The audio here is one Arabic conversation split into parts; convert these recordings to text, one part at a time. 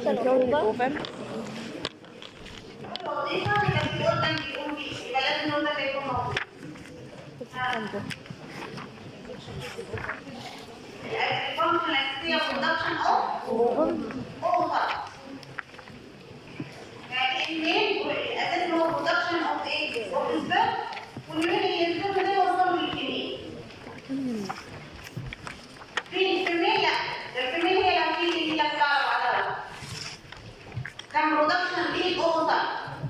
الاوفر الوظيفه اللي في الاورجن بيقوم بيه، يبقى لازم الاورجن ده يكون موجود. الفانكشن الاساسيه برودكشن اوفر يعني المين الاساس هو برودكشن اوف ايه؟ اوف سبيرم، والمين اللي السبيرم ده يوصل للكميه. في الفيميل لا، الفيميل هي اللي بتعرف على كان برودكشن للاوفر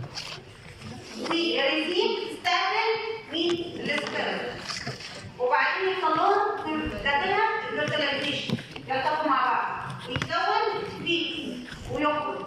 وريسيف ستابل من السبيرم، وبعدين يحصل لهم داخلها الفيرتيلايزيشن، يلتقوا مع بعض ويتكون بيبي ويخرج.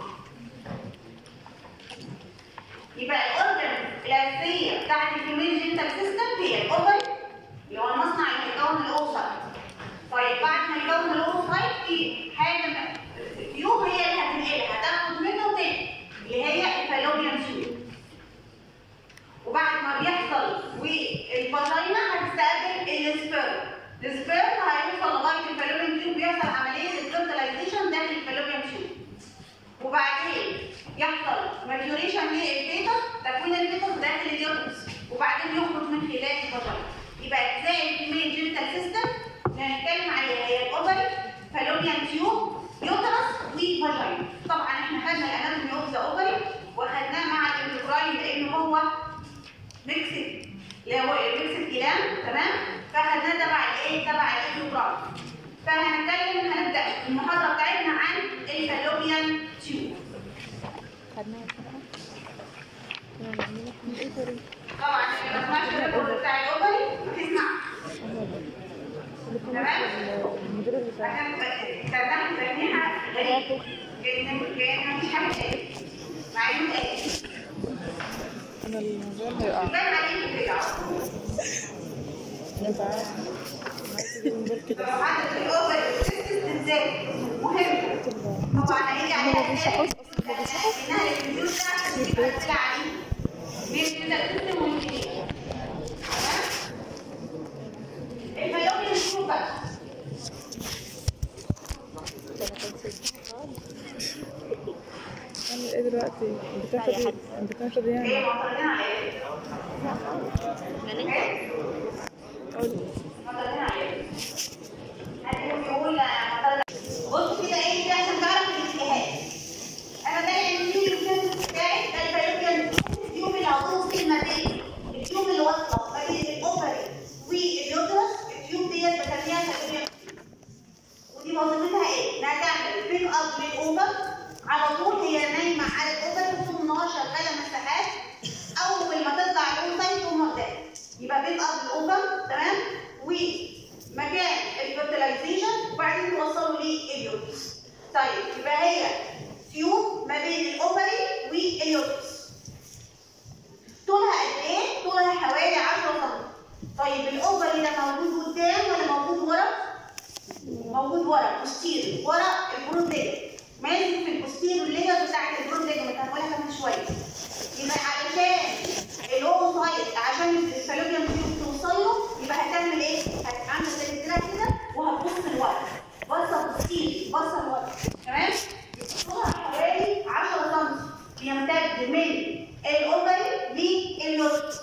يبقى الاورجن الاساسيه بتاعت الفيميل جينيتال سيستم هي الاوفري اللي هو المصنع اللي يكون الاوفر. طيب بعد ما يكون الاوفر في حاجه تيوب هي اللي هتنقلها، هتاخد منه تاني اللي هي الفالوبيان تيوب. وبعد ما بيحصل والفاجينا هتستقبل السبيرم هيوصل لغايه الفالوبيان تيوب، بيحصل عمليه الفيرتيلايزيشن داخل الفالوبيان تيوب، وبعدين يحصل ماتيوريشن للفيتس، تكوين الفيتس داخل اليوترس، وبعدين يخرج من خلال الفاجينا. يبقى اجزاء الفيميل جينيتال سيستم اللي هنتكلم عليها هي الاوفري، فالوبيان تيوب، يوترس وفاجينا. طبعا احنا خدنا الاناتومي اوف ذا اوفري وخدناه مع الانتجراين لان هو ميكسد، اللي هو ميكسد كلام، تمام؟ فخدناه تبع الايه؟ تبع الانتجراين. هنبدا المحاضره بتاعتنا عن الفالوبيان تيوب. طبعا اللي ما سمعش الريكورد بتاع الاوفري هتسمع، تمام؟ عشان ترجمه تسميها غريب كأن مفيش حاجه اتقالت مع انه اتقالت. انا الموضوع هيقع يبان عليك كده كده عندك الاوفري ازاي مهم. طبعا هيجي عليها انها الفيديو ده عشان تبقى تسال عليه بيبدا تكتب ويجي الفيوم يشوف بقى. اعمل ايه دلوقتي؟ بتاخد يعني ايه معترضين على ايه؟ معترضين على ايه؟ هتقول بص كده ايه دي عشان تعرف الاجتهاد. انا دايما التيوب الكنس بتاعي ده الفالوبيان التيوب العضوي ما بين التيوب اللي واصله ما بين الاوفري واليوترس. التيوب ديت بسميها فالوبيان، ودي وظيفتها ايه؟ انها تعمل بيك اب للاوفر على طول، هي نايمه على الاوفر طول النهار شغاله مساحات، اول ما تطلع الاوفر تقوم واخداها، يبقى بيك اب الاوفر، تمام؟ ومكان الفيرتيلايزيشن، وبعدين توصلوا لليوترس. طيب يبقى هي تيوب ما بين الاوفري واليوترس. طولها قد ايه؟ طولها حوالي 10 سم. طيب الاوفري ده موجود قدام ولا موجود ورا؟ موجود ورا، بوستيريور، ورا البرود ليجمنت، ماسك في البوستيريور ليجمنت بتاعت البرود ليجمنت، هنقولها كمان شويه. يبقى علشان الاوفايت عشان الفالوبيان تيوب توصل له يبقى هتعمل ايه؟ هتعمل زي الدراع كده وهتبص لورا، بصه بوستيريور، بصه لورا، تمام؟ طولها حوالي 10 سم، بيمتد من الاوفري لليوترس.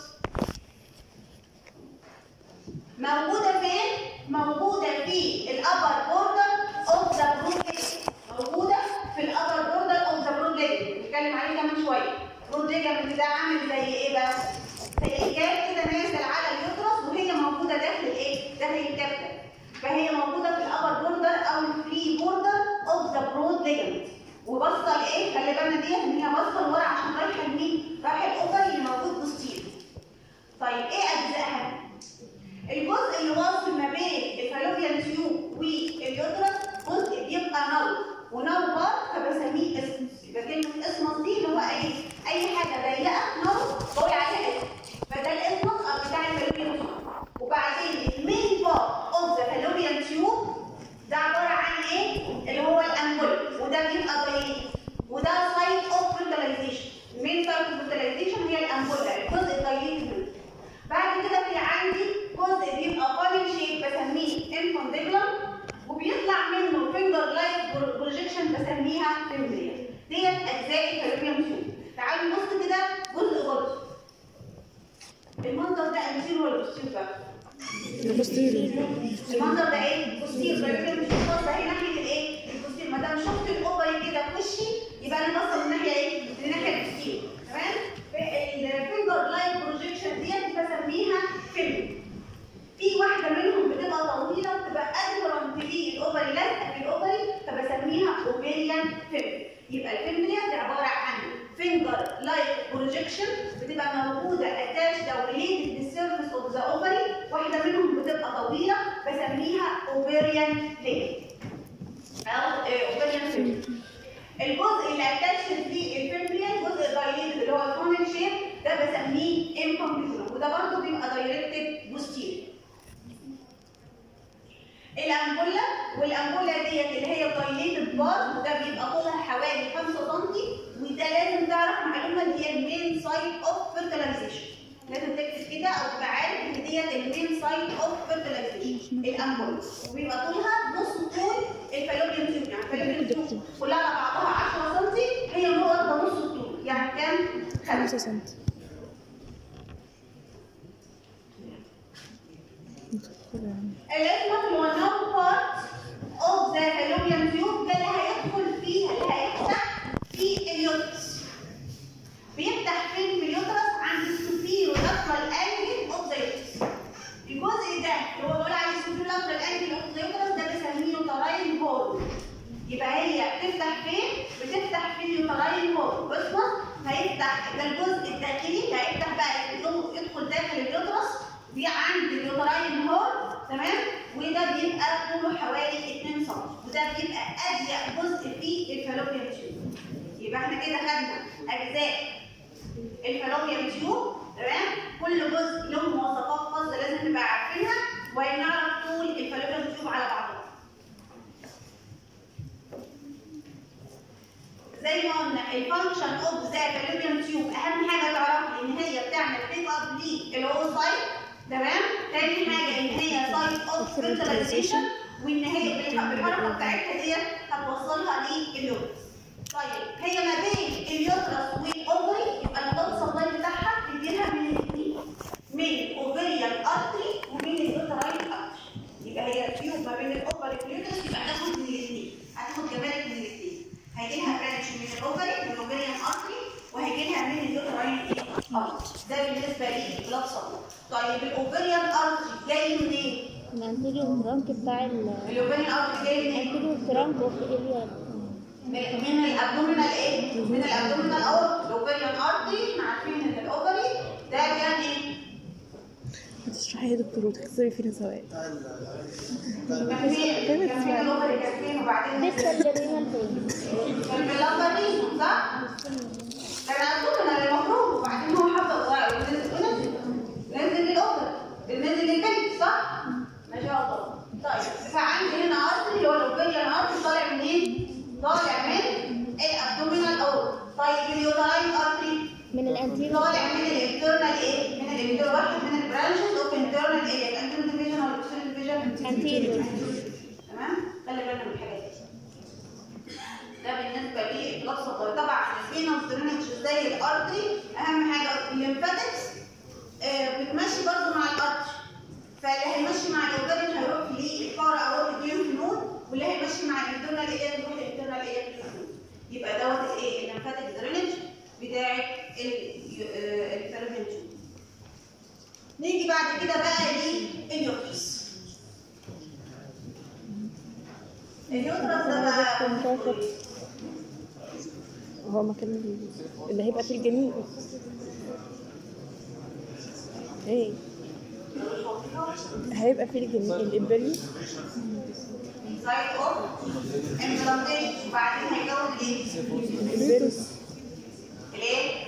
موجوده فين؟ موجوده في الابر بوردر اوف ذا برود ليجمنت، موجوده في الابر بوردر اوف ذا برود ليجمنت، نتكلم عليه كمان شويه. برود ليجمنت ده عامل زي ايه بقى؟ زي الجاب كده نازل على اليوترس، وهي موجوده داخل ايه؟ داخل الكبده، فهي موجوده في الابر بوردر او الفري بوردر اوف ذا برود ليجمنت. وبصه لايه؟ خلي بالنا ديت ان هي بصه لورا عشان رايحه لمين؟ رايحه الاوفر اللي موجود بوستيريور. طيب ايه اجزائها؟ الجزء اللي واصل ما بين الفالوبيان تيوب واليوترس جزء بيبقى نار، ونار بار فبسميه اسمس. يبقى كلمه اسمس دي اللي هو اي حاجه ضيقه نار بقول عليها اسمس، فده الاسمس بتاع الفالوبيان تيوب. وبعدين المين بار اوف ذا فالوبيان تيوب ده عباره عن ايه؟ اللي هو الانجول، وده بيبقى ضيق، وده سايت اوف فيرتيلايزيشن. المين سايت اوف فيرتيلايزيشن هي الانجولا، الجزء الضيق منه. بعد كده في عندي جزء بيبقى فانل شيب بسميه انفونديبل بروجيكشن بسميها فيمبريا. ديت اجزاء الفالوبيان تيوب. تعالوا نبص كده جزء جزء. المنظر ده انتيرو ولا بوستيرو بقى؟ بوستيرو. المنظر ده ايه؟ بوستيرو. الفالوبيان مش باصه اهي ناحيه الايه؟ البوستيرو. ما دام شفت الاوفري كده في وشي يبقى انا باصه من ناحيه ايه؟ من ناحيه البوستيرو. تمام؟ الفينجر لاين بروجيكشن ديت بسميها فيمبريا. في واحده منهم بتبقى طويله وبتبقى قادره تجي الاوفري لازقه في الاوفري فبسميها اوفريان فيمبريا. يبقى الفيمبريا دي عباره عن فينجر لايك بروجيكشن بتبقى موجوده اتاشد او ريليتد للسيرفيس اوف ذا اوفري. واحده منهم بتبقى طويله بسميها اوفريان فيمبريا او اوفريان فيمبريا. الجزء اللي اتاشد فيه الفيمبريا الجزء الدايليتد اللي هو الفونل شيب ده بسميه انكمبليت وده برضه بيبقى دايركتد بوستيريور. الانبولا والانبولا ديت اللي هي الدايليتد بار وده بيبقى طولها حوالي 5 سم وده لازم تعرف معلومه اللي هي المين سايت اوف فيرتلايزيشن. لازم تكتب كده او تبقى عارف ان ديت المين سايت اوف فيرتلايزيشن الانبولا وبيبقى طولها نص طول الفالوبيان تيوب. يعني الفالوبيان تيوب كلها على بعضها 10 سم هي نقطه نص الطول يعني كام؟ 5 سم. الاسمك اللي هو نو بارت اوف ذا فالوبيان تيوب ده اللي هيدخل فيها اللي هيفتح في اليوترس. بيفتح فين في اليوترس؟ عند السوبيرو لاترال انجل اوف ذا يوترس. الجزء ده اللي هو بقول عليه السوبيرو لاترال انجل اوف ذا يوترس ده بنسميه يوتراين هول. يبقى هي بتفتح فين؟ بتفتح في اليوتراين هول. بص هيفتح ده الجزء الداخلي هيفتح بقى يدخل داخل اليوترس عند اليوتراين هول. تمام؟ وده بيبقى طوله حوالي 2 سم وده بيبقى اضيق جزء في الفالوبيان تيوب. يبقى احنا كده خدنا اجزاء الفالوبيان تيوب. تمام؟ كل جزء له مواصفات خاصه لازم نبقى عارفينها ونعرف طول الفالوبيان تيوب على بعضها. زي ما قلنا الفانكشن اوف ذا فالوبيان تيوب اهم حاجه تعرفها ان هي بتعمل بيك اب للاوسايت. تمام؟ تاني حاجه ان هي سايت اوف فيرتلايزيشن وان هي بالحركه بتاعتها ديت هتوصلها لليوترس. طيب هي ما بين اليوترس والاوفري يبقى البلد سبلاي بتاعها بيجيلها من الاثنين من الاوفريان ارتري ومن اليوتراين ارتري. يبقى هي تيوب ما بين الاوفري واليوترس يبقى هتاخد من الاثنين هتاخد كذلك من الاثنين. هيجيلها برانش من الاوفري من الاوفريان ارتري وهيجيلها من اليوتراين ارتري. ده بالنسبه للبلد سبلاي. طيب الاوفريان ارتري جاي منين؟ من الانتيريور ترانك بتاع الاوفريان ارتري جاي منين؟ الانتيريور ترانك اوف اليا من الابدومينال ايه؟ من الابدومينال اورت. الاوفريان ارتري احنا عارفين ان الاوفري ده كان ايه؟ هتشرحي يا دكتور وتكسبي فينا سواء. كان فين الاوفري كان فين وبعدين لسه الجريمه فين؟ كان في اللمبرين صح؟ كان ابدومينال المفروض وبعدين هو حط نزل للاوفري نزل للبنت صح؟ ما شاء الله. طيب فعندي هنا ارتري اللي هو الاوفريان ارتري طالع منين؟ طالع من الابدومينال اورت. طيب اليوتراين ارتري من الانتيريور طالع من الانترنال ايه؟ من الانترنال واحد من البرانشز اوف انترنال ايه؟ الانترنال ديفيجن ولا الاكسترنال ديفيجن؟ انتيريور. تمام؟ خلي بالنا من الحاجات دي. ده بالنسبه للبلاد سبلاي. طبعا الفينوس درينج زي الارتري اهم حاجه الليمفاتكس بتمشي برضه مع الارتري. فاللي هيمشي مع الاوفرين هيروح للفار او الليمف نود واللي هيمشي مع الانترنال ايه يروح للانترنال ايه الليمف نود. يبقى دوت الايه؟ الليمفاتيك درينج بتاع الفالوبيان تيوب. نيجي بعد كده بقى لليوترس. اليوترس ده بقى هو مكان اللي هيبقى فيه الجنين. ايه هيبقى فيه الجنين الامبريو سايت اوف امبلانتيشن وبعدين هيكون ايه؟ الفيروس الايه؟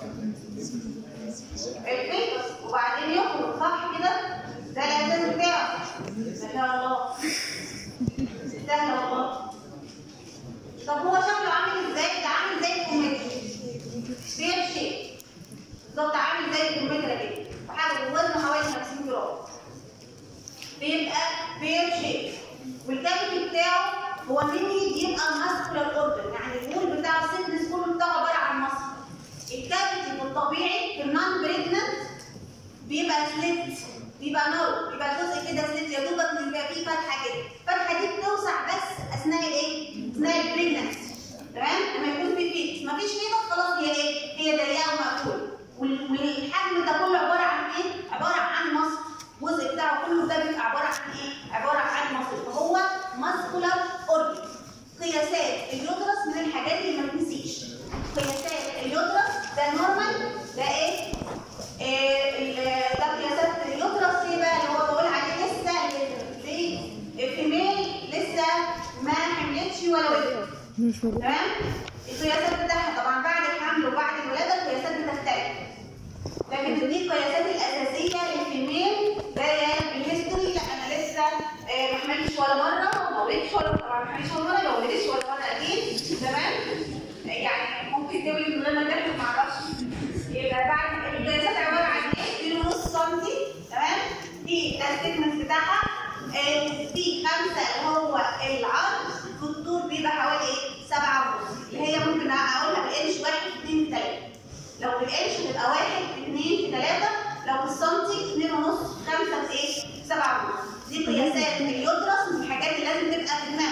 الفيروس وبعدين يخرج صح كده؟ ده الاساس بتاعه. ما شاء الله. سهل والله. طب هو شكله عامل ازاي؟ ده عامل زي الكمثرى. بير شيب. بالظبط عامل زي الكمثرى كده. وحاجه وزنه حوالي 50 جرام. بيبقى بير شيب. والكافيتي بتاعه هو ميني بيبقى ماسكولار اوردر، يعني الوول بتاع السيكنس كله بتاعه عباره عن ماسك. الكافيتي في الطبيعي في النون بريجننت بيبقى سليت، بيبقى نارو، بيبقى جزء كده سليت يا دوبك بيبقى فيه فتحه كده، الفتحه دي بتوسع بس اثناء الايه؟ اثناء البريجننسي. تمام؟ لما يكون في فيتس، مفيش فيتس خلاص هي ايه؟ هي ضيقه ومقفوله. والحجم ده كله عباره عن ايه؟ عباره عن مصل، الجزء بتاعه كله ده بيبقى عباره عن ايه؟ عباره عن مصل، فهو ماسكولار اورجن. قياسات اليوترس من الحاجات اللي ما تنسيش. قياسات اليوترس ده نورمال، ده ايه؟ ده قياسات اليوترس ايه بقى اللي هو بقول عليه لسه الفيميل لسه ما حملتش ولا ولدت. تمام؟ القياسات بتاعها طبعا بعد الحمل وبعد الولاده القياسات بتختلف. لكن دي القياسات الاساسيه للفيميل ده الهيستوري، لا انا لسه ما حملتش ولا مره، ما ولدتش ولا مره، ما حملتش ولا مره، ما ولدتش ولا مره اكيد. تمام؟ يعني ممكن تولد من غير ما تحمل ما اعرفش. يبقى بعد القياسات عباره عن ايه؟ 2.5 سم. تمام؟ دي الثيكنس بتاعها. في 5 اللي هو العرض، في الطول بيبقى حوالي ايه؟ 7.5، اللي هي ممكن اقولها بالانش 1 في 2 في 3. لو بالانش تبقى 1 في 2 في 3، لو بالسنتي 2.5 5 في ايه؟ 7.5. دي قياسات اليوترس من الحاجات اللي لازم تبقى في دماغك.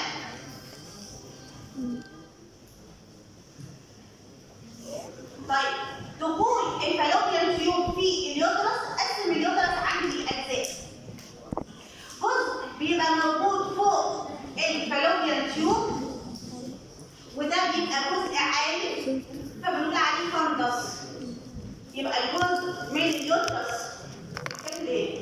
طيب دخول الفالوبيان تيوب في اليوترس، قسم اليوترس عندي لاجزاء. جزء بيبقى موجود فوق الفالوبيان تيوب وده بيبقى جزء عالي فبنقول عليه فندس. يبقى الجزء من اليوترس اللي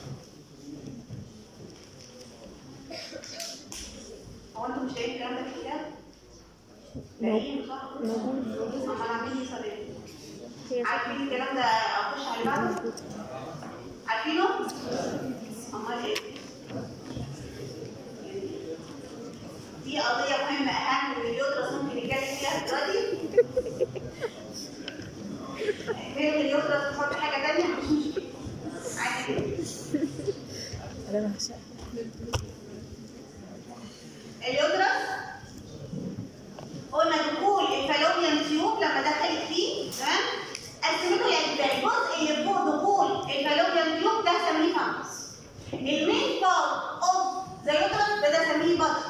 هو انتوا مش لاقيين الكلام ده في الكتاب؟ لاقيين صح؟ امال عاملين ايه صدق؟ عارفين الكلام ده؟ اخش على بعضه؟ عارفينه؟ امال ايه؟ دي قضية مهمة أهم من اليوترس ممكن نتكلم فيها دلوقتي. غير اليوترس تحط حاجة تانية مش مشكلة. عادي. اليوترس قلنا دخول الفالوبيان تيوب لما دخلت فيه، تمام؟ قسمته لأجزاء. الجزء اللي فوق دخول الفالوبيان تيوب ده سميه فانس. المين بارت اوف ذا يوترس ده سميه بطن.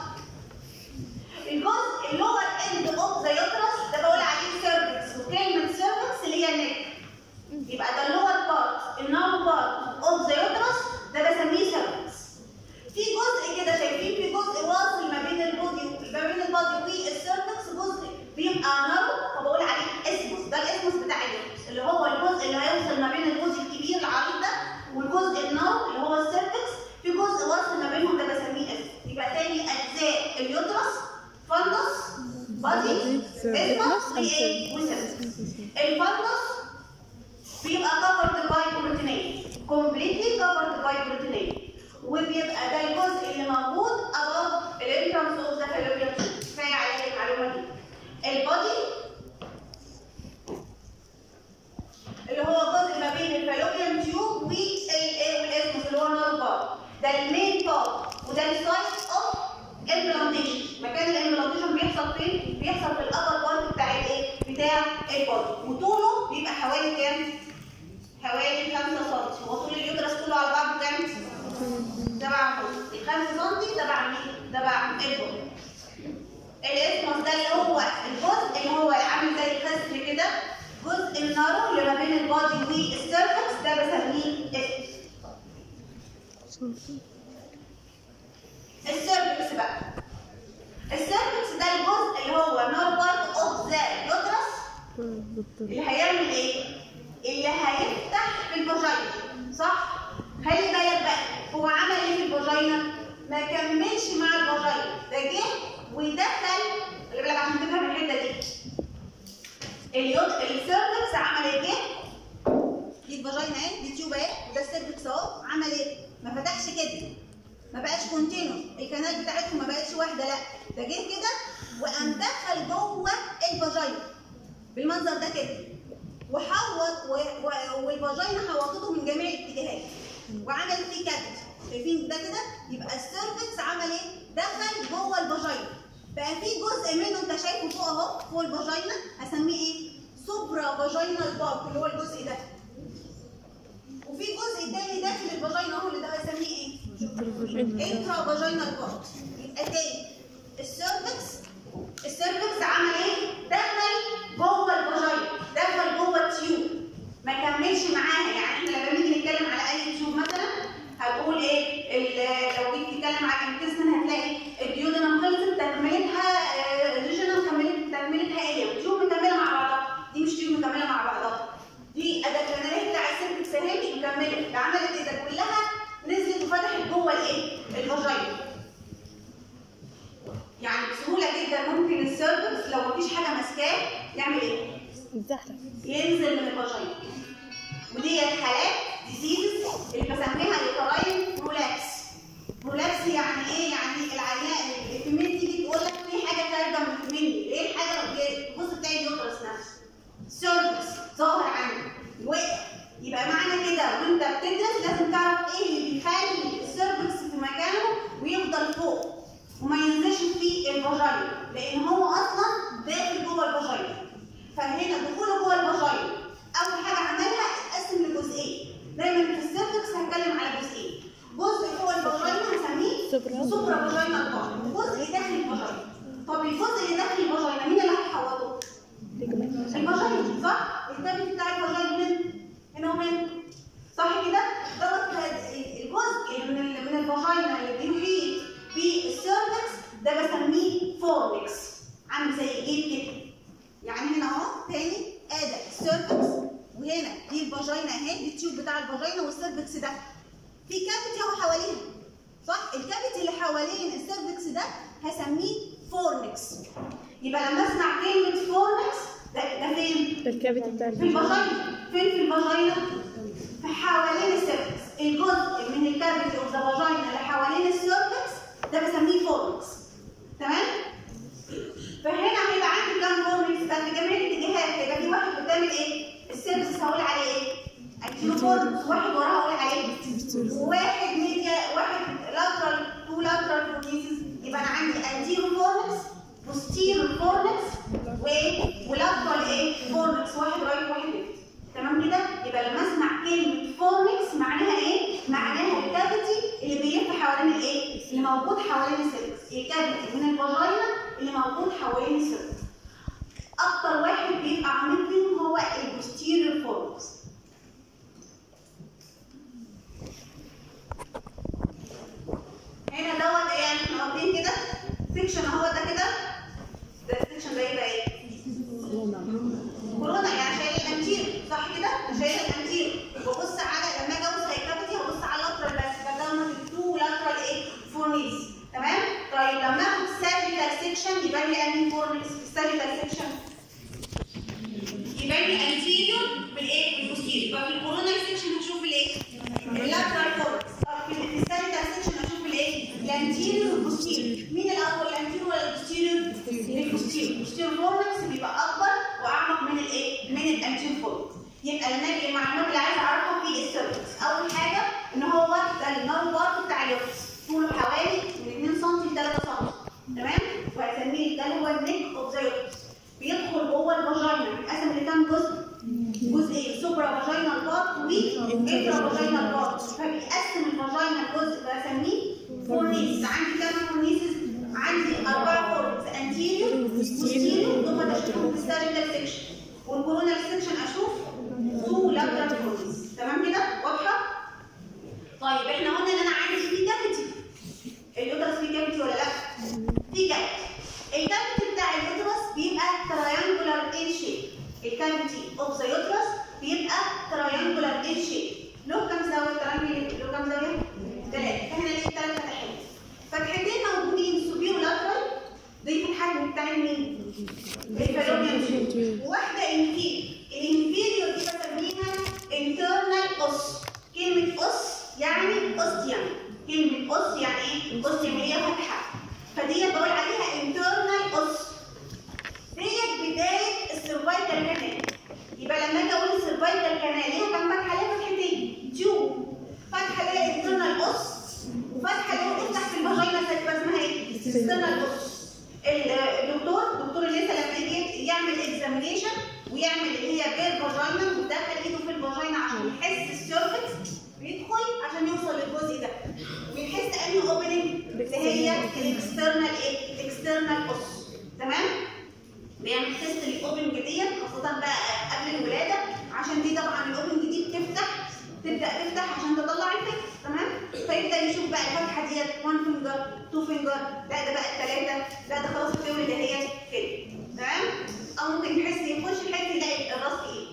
الجزء اللور اند اوف ذا يوترس ده بقول عليه سيرفكس، وكلمه سيرفكس اللي هي النك. يبقى ده اللور بارت، النار بارت اوف ذا يوترس ده بسميه سيرفكس. في جزء كده شايفين في جزء واصل ما بين البودي والسيرفكس، جزء بيبقى نارو فبقول عليه اسمس. ده الاسمس بتاع اليوترس اللي هو الجزء اللي هيوصل ما بين البودي الكبير العريض ده والجزء النارو اللي هو السيرفكس، في جزء واصل ما بينهم ده بسميه اسمس. يبقى تاني اجزاء اليوترس فندس، بادي، اسمس، وايه؟ وسيرفكس. الفندس بيبقى كفرد باي بروتينيه، كومبليتلي كفرد باي بروتينيه، وبيبقى ده الجزء اللي موجود above الانترانس اوف ذا فالوبيان تيوب. كفايه عليك المعلومه دي. البادي اللي هو جزء ما بين الفالوبيان تيوب والاسمس اللي هو النار بار، ده المين بار وده السايت اوف امبلانتيشن. مكان الامبلانتيشن بيحصل فين؟ بيحصل في الابر بارت بتاع الايه؟ بتاع البادي، وطوله بيبقى حوالي كام؟ حوالي 5 سم. هو طول اليوترس كله على بعضه كام؟ 7.5. ال 5 سم تبع مين؟ تبع البادي. الاسمس ده اللي هو الجزء اللي هو عامل زي الكسر كده، جزء النارو اللي ما بين البادي والسيرفكس ده بسميه اسمس. السيرفكس بقى، السيرفكس ده الجزء اللي هو نار بارت اوف ذا يوترس اللي هيعمل ايه؟ اللي هيفتح في الفاجينا، صح؟ خلي بالك بقى هو عمل ايه في الفاجينا؟ ما كملش مع الفاجينا، ده جه ودخل. خلي بالك عشان تفهم الحته دي. السيرفكس عمل ايه؟ دي الفاجينا اهي، دي تيوب اهي، وده السيرفكس اهو. عمل ايه؟ ما فتحش كده، ما بقاش كونتينوس، الكنال بتاعتهم ما بقتش واحده، لا ده جه كده وقام دخل جوه الفاجينا بالمنظر ده كده، وحوط والفاجينا حوطته من جميع الاتجاهات وعمل فيه كافيتي. شايفين ده كده؟ يبقى السيرفكس عمل ايه؟ دخل جوه الفاجينا، بقى في فوق اهو فوق الفاجينا هسميه ايه؟ سوبرا فاجينال بارت اللي هو الجزء ده. وفي جزء تاني داخل الفاجينا اهو اللي ده هسميه ايه؟ انترا فاجينال بارت. يبقى تاني السيرفكس عمل ايه؟ دخل جوه الفاجينا، دخل جوه التيوب، ما كملش معاها. يعني احنا لما نيجي نتكلم على اي تيوب مثلا هتقول ايه؟ لو جيت تتكلم على الانتستين هتلاقي الديودنم خلصت تكملتها ريجنال تكملتها ايه؟ تيوب مكمله مع بعضها. دي مش تيوب مكمله مع بعضها، دي الادرينالين بتاع السيرفكس اهي مش مكمله، ده عملت ايه؟ ده كلها نزلت وفتحت جوه الايه؟ الفاجينا. يعني بسهوله جدا ممكن السيرفكس لو مفيش حاجه ماسكاه يعمل ايه؟ ينزل من الفاجينا. ودي حالات ديزيز اللي بسميها يوتراين برولابس. برولابس يعني ايه؟ يعني العيان الفيميل تيجي تقول لك في حاجه خارجه مني، ايه الحاجه؟ الجزء بتاع اليوترس نفسه سيرفكس ظاهر عندي وقف. يبقى معنى كده وانت بتدرس لازم تعرف ايه اللي بيخلي السيرفكس في مكانه ويفضل فوق وما ينزلش في الفاجينا، لان هو اصلا داخل جوه الفاجينا. فهنا دخوله جوه الفاجينا اول حاجه عملها اتقسم لجزئين. دايما في السيرفكس هنتكلم على جزئين، جزء فوق الفاجينا هنسميه سوبرا فاجينال بارت، وجزء داخل الفاجينا. طب الجزء اللي داخل الفاجينا مين اللي هيحوطه؟ الفاجينا، صح؟ الكابيتال بتاع الفاجينا هنا وهنا، صح كده؟ دوت الجزء من الفاجينا اللي بيحيط بالسيرفكس ده بسميه فورنكس، عامل زي الجيب كده. يعني هنا اهو تاني ادي السيرفكس، وهنا دي الفاجينا اهي، دي التيوب بتاع الفاجينا والسيرفكس ده في كافيتي اهو حواليها، صح؟ الكافيتي اللي حوالين السيرفكس ده هسميه فورنكس. يبقى لما اسمع كلمه فورنكس ده فين؟ ده الكافيتي بتاع في الفاجينا. فين في الفاجينا؟ في حوالين السيرفكس. الجزء من الكافيتي اوف ذا فاجينا اللي حوالين السيرفكس ده بسميه فورنكس، تمام؟ فهنا هيبقى عندي كام فورنكس بقى في جميع الاتجاهات. هيبقى في واحد قدام الايه؟ السيرفكس هقول عليه ايه؟ اكتينوفورنكس. واحد وراها هقول عليه وواحد ميديا، واحد لاترال، تو لاترال فورنكس. يبقى انا عندي انتيرو فورنكس، بوستيرو فورنكس، ولاترال ايه؟ فورنكس، واحد رايت وواحد ليفت، تمام كده؟ يبقى لما اسمع كلمه فورنكس معناها ايه؟ معناها الكافيتي اللي بيلف حوالين الايه؟ اللي موجود حوالين السيرفكس. الكافيتي من الفاجينا اللي موجود حوالين السيرفكس. اكتر واحد بيبقى عميق فيهم هو البوستيريور فورنكس. هنا دوت ايه؟ يعني احنا واخدين كده سيكشن اهو، ده كده ده السيكشن ده يبقى ايه؟ كورونا. يعني شايل الانتير، صح كده؟ شايل الانتير. وببص على لما اجي ابص على الكافيتي هبص على اللاترال بس، فده تو لاترال ايه؟ فورنيس، تمام؟ طيب لما اخد سيرفيكال سيكشن يبقى لي انهي فورنيس في السيرفيكال سيكشن؟ يبقى لي انتيريور بالايه؟ بالبوستيريور. ففي الكورونا سيكشن هشوف الايه؟ اللاترال فورنيس. طب في السيرفيكال سيكشن هشوف الايه؟ الانتيريور والبوستيريور. مين الاول، الانتيريور ولا البوستيريور؟ البوستيريور. البوستيريور فورنيس بيبقى اكبر واعمق من الايه؟ من الانتيريور فورنيس. يبقى لما اجي المعلومات اللي عايز اعرفها في السيرفكس، اول حاجه ان هو ده النار بارت بتاع اليوترس، طوله حوالي من 2 سم ل 3 سم، تمام؟ وهسميه ده اللي هو النيك اوف ذا يوترس. بيدخل جوه الفاجينا، بيتقسم لكام جزء؟ جزئين، سوبرا فاجينال بارت وانترا فاجينال بارت. فبيقسم الفاجينا الجزء بسميه فورنيس. عندي كام فورنيسز؟ عندي 4 فورنيس، انتيريور وبوستيريور، دول هشوفهم في السيرفيكال سيكشن. والكورونال سيكشن اشوف تو لاترال فورنيس، تمام كده؟ واضحه؟ طيب احنا قلنا ان انا عندي في كافيتي. اليوترس فيه كافيتي ولا لا؟ في كافيتي. الكافيتي بتاع اليوترس بيبقى تراينجولار ان شيب. الكافيتي اوف ذا يوترس بيبقى تراينجولار ان شيب. له كام زاويه تراينجل؟ له كام زاويه؟ 3. فهنا ليه 3 فتحات. فتحتين موجودين سوبيرو لاترال، دي في الحجم بتاع مين؟ الفالوبيان تيوب. وواحده انفيريور. الانفيريور دي بسميها انترنال اوس. كلمه اوس يعني اوستيوم. كلمه اوس يعني ايه؟ اوستيوم هي فتحه. فدي بقول عليها انترنال اوس. ديت بدايه السيرفايكال كانال. يبقى لما اجي اقول السيرفايكال كانال ليها كام فتحه؟ ليها فتحتين، تيوب. فتحه ليها انترنال اوس، وفتحه ليها تفتح في الفاجينا تبقى اسمها ايه؟ اكسترنال اوس. الدكتور يعمل اكزامينيشن ويعمل اللي هي بير فاجينا ويدخل ايده في الفاجينا عشان يحس السيرفكس ويدخل عشان يوصل للجزء ده ويحس انهي اوبننج اللي هي الاكسترنال ايه؟ الاكسترنال اوس. تمام؟ بيعمل تيست للاوبننج ديت خاصه بقى قبل الولاده عشان دي طبعا الاوبننج دي تبدا تفتح عشان تطلع الفكس. تمام؟ فيبدا يشوف بقى الفتحه ديت 1 فينجر 2 فينجر، لا ده بقى الثلاثه، لا ده خلاص الفيول ده هي كده. تمام؟ او ممكن يحس يلاقي الراس ايه.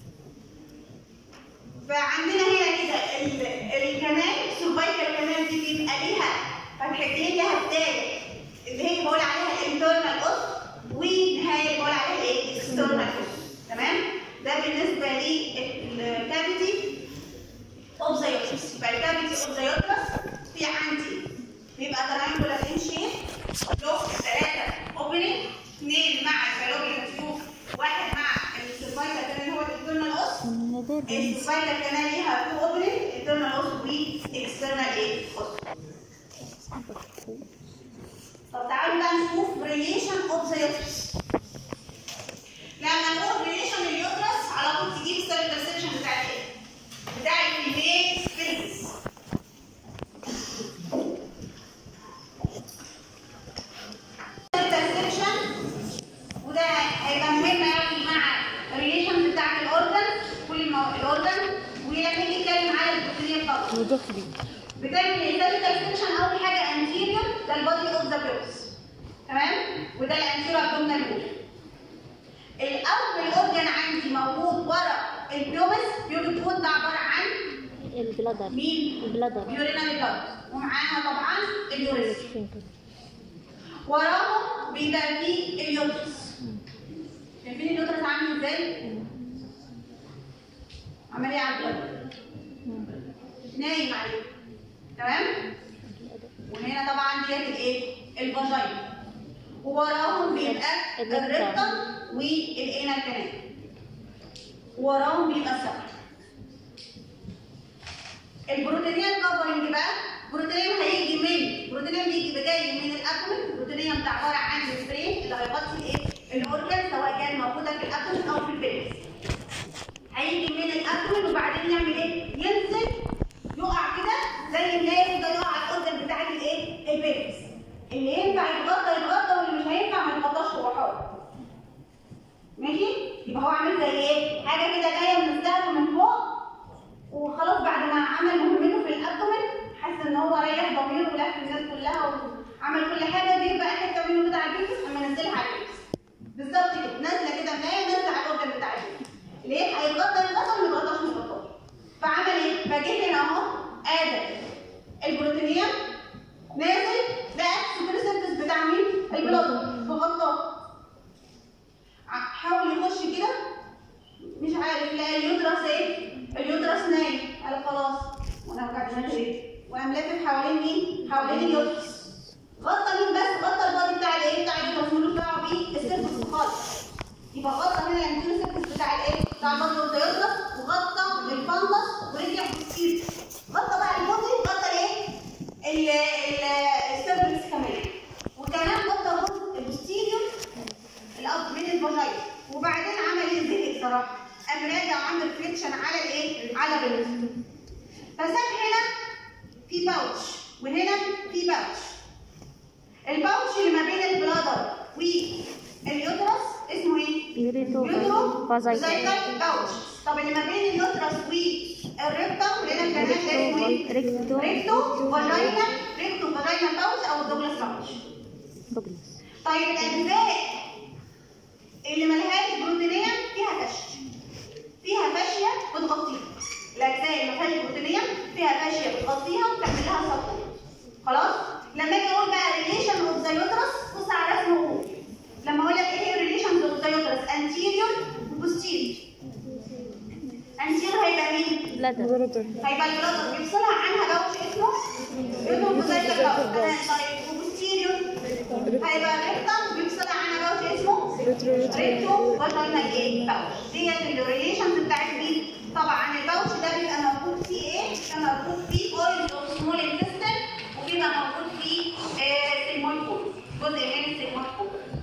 فعندنا هنا كده الكنال السيرفايكال كانال دي بيبقى ليها فتحتين لها بدايه اللي هي بقول عليها الانترنال اوس ونهايه اللي بقول عليها ايه؟ اكسترنال اوس. تمام؟ ده بالنسبه للكافيتي اوف ذا يوترس. يبقى الكافيتي اوف ذا يوترس في عندي بيبقى تراينجولار ان شيب له 3 اوبننج، 2 مع الفالوبيان تيوب، 1 مع السيرفايكال كانال اللي هو الانترنال اوس. السيرفايكال كانال ليها 2 اوبننج، انترنال اوس واكسترنال ايه؟ اوس. طب تعالوا بقى نشوف ريليشن اوف ذا يوترس. لما نقول ريليشن اليوترس على طول تجيب السيرفيكال سيكشن بتاع ايه؟ بتاع الفيميل سبيلز. السيرفيكال سيكشن وده هيبقى مهم قوي مع الريليشن بتاعت الاورجن كل الاورجن. ولما نيجي نتكلم على البروتينيه خالص بتعمل السيرفيكال سيكشن اول حاجه انتيريور، ده البادي اوف ذا بيوبس. تمام؟ وده الانتيريور ابدومينال وول. الاول اورجن عندي موجود ورا البيوبس. بيوبس وول ده عباره عن البلادر. مين؟ البلادر. يورينال بلاد، ومعاها طبعا اليوريث. وراهم بيبقى فيه اليوترس. شايفين اليوترس عامل ازاي؟ عمال ايه على البلد؟ نايم عليه. تمام؟ وهنا طبعا ديت الايه؟ الفاجينا. ووراهم بيبقى الريكتم والانال كانال. وراهم بيبقى السبت. البروتينيال كفرنج بقى، بروتينيوم هيجي من بروتينيوم بيجي جاي من الابدومين. البروتينيوم ده عباره عن السبرين اللي هيغطي الايه؟ الاورجن سواء كان موجوده في الابدومين او في البلس. هيجي من الابدومين وبعدين يعمل ايه؟ ينزل يقع كده زي الناس ده يقع على الاورجن بتاعت الايه؟ البلس. اللي ينفع يتغطى واللي مش هينفع ما يتغطاش هو حر. ماشي؟ يبقى هو عامل زي ايه؟ حاجه كده جايه من السقف من فوق وخلاص بعد ما عمل مهمته في الابدومين حس ان هو ريح ضميره ولف الناس كلها وعمل كل حاجه، دي بقى حته منه كده على الجسم اما نزلها على الجسم. بالظبط كده، نازله كده ملايه نازله على الاورجن بتاع الجسم. ليه؟ هيتغطى ما يتغطاش. فعمل ايه؟ فجه هنا اهو ادم البروتينيوم نازل بقى السوبرسيرفس بتاع مين؟ البلاد فغطاه. حاول يخش كده مش عارف، لقى اليوترس ايه؟ اليوترس نايم. قال خلاص وانا وجعت دماغي ليه؟ وقام لافف حوالين مين؟ حوالين اليوترس. غطى مين بس؟ غطى البادي بتاع الايه؟ بتاع اليوترس، ملوش دعوه بيه السيرفس خالص. يبقى غطى هنا الانتيريور سيرفس بتاع الايه؟ بتاع البادي اوف ذا يوترس، وغطى الفندس ورجع بالسير. غطى بقى البودي، غطى الايه؟ السيرفس كمان. وكمان غطى جزء البوستيريور الارض من الفاجينا. وبعدين عمل ايه؟ زهق صراحه. قام راجع وعمل فليكشن على الايه؟ على البلد. فساب هنا في باوتش وهنا في باوتش. الباوتش اللي ما بين البلادر واليوترس اسمه ايه؟ يوترو فاجينال باوتش. طب اللي ما بين اليوترس والريكتم هنا الكنال ده اسمه ايه؟ ريكتو فاجينال باوتش او الدوجلاس باوتش. طيب الاجزاء اللي مالهاش بروتينيه فيها فاشيه بتغطيها. الاجزاء اللي ما فيهاش بروتينيه فيها فاشيه بتغطيها وبتعمل لها سبورت. خلاص؟ لما اجي اقول بقى ريليشن اوف ذا يوترس، بص على الرسم وقول. لما اقول لك ايه هي ريليشن اوف ذا يوترس؟ انتيريور وبوستيريور. انتيريور هيبقى مين؟ بلادر. هيبقى البلادر بيفصلها عنها باوتش اسمه يوترو فاجينال باوتش. طيب وبوستيريور هيبقى الريكتم بيفصلها عنها باوتش اسمه ريكتو فاجينال ايه؟ باوتش. ديت الريليشنز بتاعت مين؟ طبعا الباوتش ده بيبقى موجود فيه ايه؟ بيبقى موجود فيه اويل اوف سمول انتستين، وبيبقى موجود فيه سيجمويد فول، جزء من السيجمويد فول.